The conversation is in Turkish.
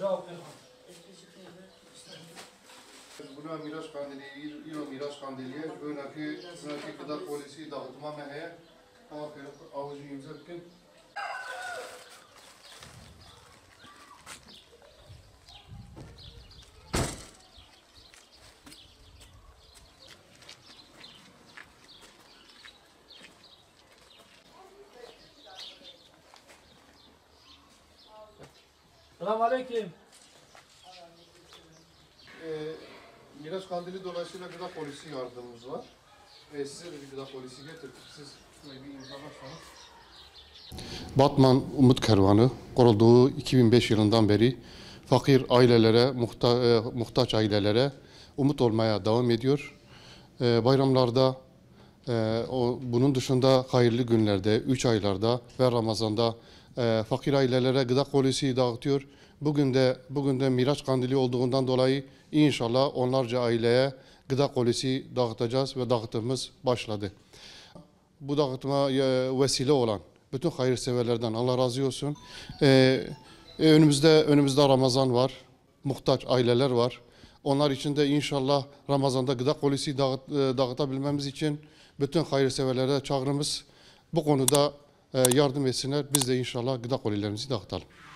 Buna Miraç Kandili, İro Miraç Kandili'ye önaki gıda polisi dağıtma meheye avucu imzatken Selamünaleyküm. Miraç Kandili dolayısıyla gıda polisi yardımımız var. Size de bir gıda polisi getirdik. Siz şurayı bir imzalarsanız. Batman Umut Kervanı kurulduğu 2005 yılından beri fakir ailelere, muhtaç ailelere umut olmaya devam ediyor. Bayramlarda, bunun dışında hayırlı günlerde, 3 aylarda ve Ramazan'da fakir ailelere gıda kolisi dağıtıyor. Bugün de Miraç Kandili olduğundan dolayı inşallah onlarca aileye gıda kolisi dağıtacağız ve dağıtımımız başladı. Bu dağıtıma vesile olan bütün hayırseverlerden Allah razı olsun. Önümüzde Ramazan var, muhtaç aileler var. Onlar için de inşallah Ramazan'da gıda kolisi dağıtabilmemiz için bütün hayırseverlere çağrımız bu konuda yardım etsinler. Biz de inşallah gıda kolilerimizi dağıtalım.